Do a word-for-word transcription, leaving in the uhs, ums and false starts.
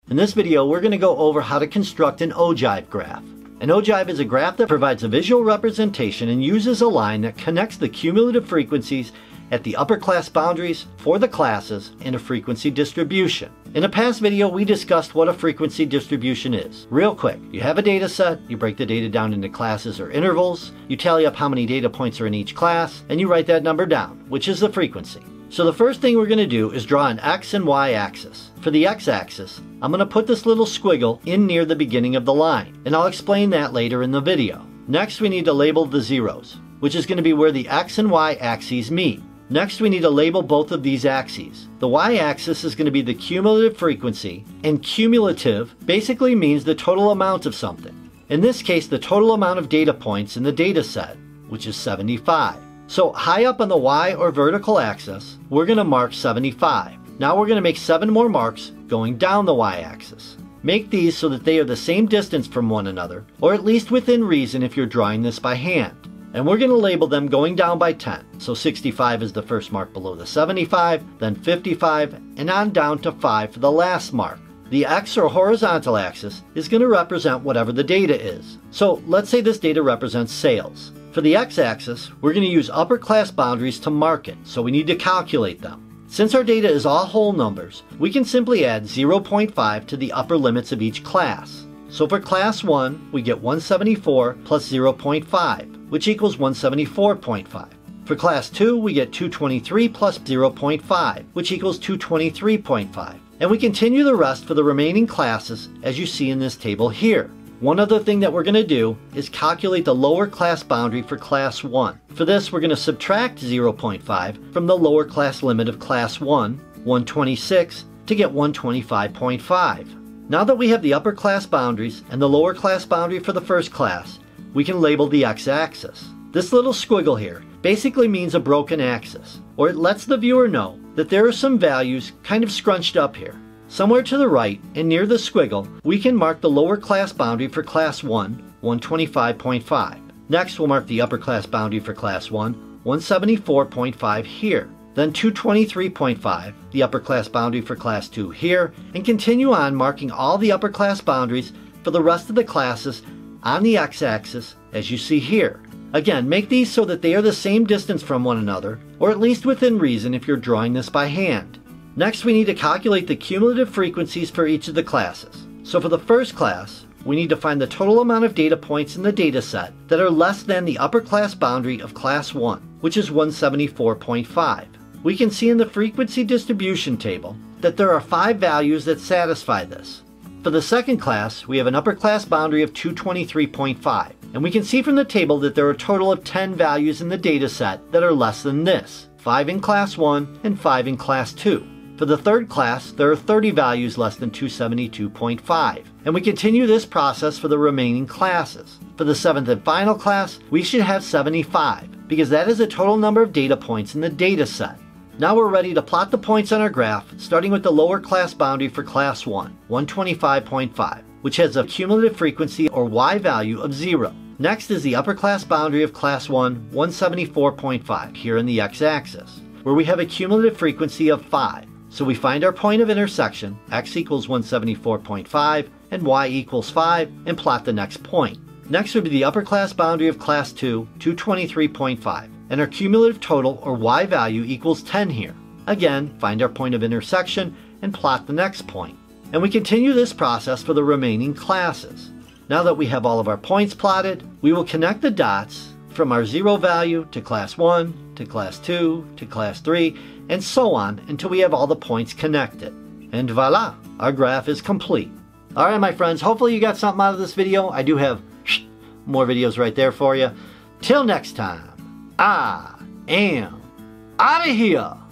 In this video, we're going to go over how to construct an ogive graph. An ogive is a graph that provides a visual representation and uses a line that connects the cumulative frequencies at the upper class boundaries for the classes in a frequency distribution. In a past video, we discussed what a frequency distribution is. Real quick, you have a data set, you break the data down into classes or intervals, you tally up how many data points are in each class, and you write that number down, which is the frequency. So the first thing we're going to do is draw an X and Y axis. For the X axis, I'm going to put this little squiggle in near the beginning of the line, and I'll explain that later in the video. Next, we need to label the zeros, which is going to be where the X and Y axes meet. Next, we need to label both of these axes. The y-axis is going to be the cumulative frequency, and cumulative basically means the total amount of something. In this case, the total amount of data points in the data set, which is seventy-five. So high up on the y or vertical axis, we're going to mark seventy-five. Now we're going to make seven more marks going down the y-axis. Make these so that they are the same distance from one another, or at least within reason if you're drawing this by hand. And we're going to label them going down by ten. So sixty-five is the first mark below the seventy-five, then fifty-five, and on down to five for the last mark. The X or horizontal axis is going to represent whatever the data is. So let's say this data represents sales. For the X-axis, we're going to use upper class boundaries to mark it, so we need to calculate them. Since our data is all whole numbers, we can simply add zero point five to the upper limits of each class. So for class one, we get one hundred seventy-four plus zero point five, which equals one hundred seventy-four point five. For class two, we get two hundred twenty-three plus zero point five, which equals two hundred twenty-three point five. And we continue the rest for the remaining classes as you see in this table here. One other thing that we're going to do is calculate the lower class boundary for class one. For this, we're going to subtract zero point five from the lower class limit of class one, one hundred twenty-six, to get one hundred twenty-five point five. Now that we have the upper class boundaries and the lower class boundary for the first class, we can label the x-axis. This little squiggle here basically means a broken axis, or it lets the viewer know that there are some values kind of scrunched up here. Somewhere to the right and near the squiggle, we can mark the lower class boundary for class one, one hundred twenty-five point five. Next, we'll mark the upper class boundary for class one, one hundred seventy-four point five here. Then two hundred twenty-three point five, the upper class boundary for class two here, and continue on marking all the upper class boundaries for the rest of the classes on the x-axis as you see here. Again, make these so that they are the same distance from one another, or at least within reason if you're drawing this by hand. Next, we need to calculate the cumulative frequencies for each of the classes. So for the first class, we need to find the total amount of data points in the data set that are less than the upper class boundary of class one, which is one hundred seventy-four point five. We can see in the frequency distribution table that there are five values that satisfy this. For the second class, we have an upper class boundary of two hundred twenty-three point five, and we can see from the table that there are a total of ten values in the data set that are less than this, five in class one and five in class two. For the third class, there are thirty values less than two hundred seventy-two point five, and we continue this process for the remaining classes. For the seventh and final class, we should have seventy-five, because that is the total number of data points in the data set. Now we're ready to plot the points on our graph, starting with the lower class boundary for class one, one hundred twenty-five point five, which has a cumulative frequency or y value of zero. Next is the upper class boundary of class one, one hundred seventy-four point five, here in the x-axis, where we have a cumulative frequency of five. So we find our point of intersection, x equals one hundred seventy-four point five and y equals five, and plot the next point. Next would be the upper class boundary of class two, two hundred twenty-three point five, and our cumulative total or y value equals ten here. Again, find our point of intersection and plot the next point. And we continue this process for the remaining classes. Now that we have all of our points plotted, we will connect the dots from our zero value to class one, to class two, to class three, and so on until we have all the points connected. And voila, our graph is complete. Alright my friends, hopefully you got something out of this video. I do have more videos right there for you. Till next time, I am out of here.